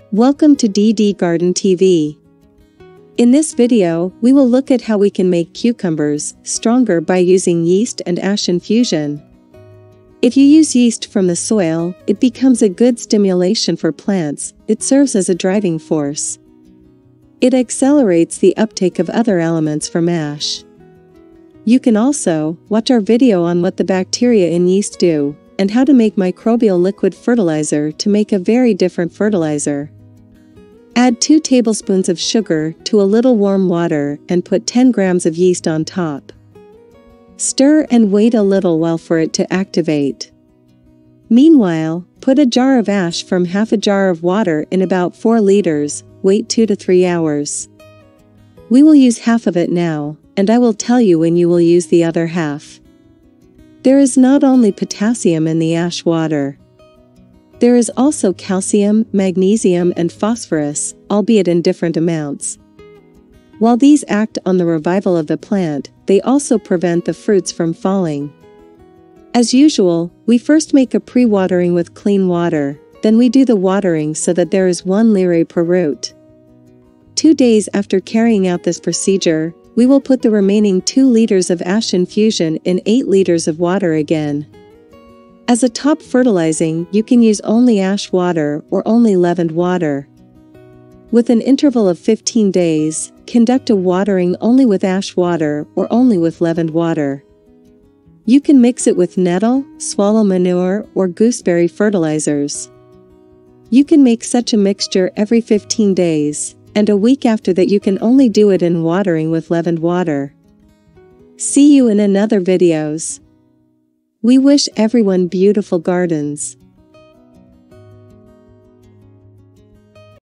Welcome to DD Garden TV. In this video, we will look at how we can make cucumbers stronger by using yeast and ash infusion. If you use yeast from the soil, it becomes a good stimulation for plants. It serves as a driving force. It accelerates the uptake of other elements from ash. You can also watch our video on what the bacteria in yeast do, and how to make microbial liquid fertilizer to make a very different fertilizer. Add 2 tablespoons of sugar to a little warm water and put 10 grams of yeast on top. Stir and wait a little while for it to activate. Meanwhile, put a jar of ash from half a jar of water in about 4 liters, wait 2 to 3 hours. We will use half of it now, and I will tell you when you will use the other half. There is not only potassium in the ash water. There is also calcium, magnesium and phosphorus, albeit in different amounts. While these act on the revival of the plant, they also prevent the fruits from falling. As usual, we first make a pre-watering with clean water, then we do the watering so that there is 1 lire per root. 2 days after carrying out this procedure, we will put the remaining 2 liters of ash infusion in 8 liters of water again. As a top fertilizing, you can use only ash water or only leavened water. With an interval of 15 days, conduct a watering only with ash water or only with leavened water. You can mix it with nettle, swallow manure or gooseberry fertilizers. You can make such a mixture every 15 days. And a week after that you can only do it in watering with leavened water. See you in another videos. We wish everyone beautiful gardens.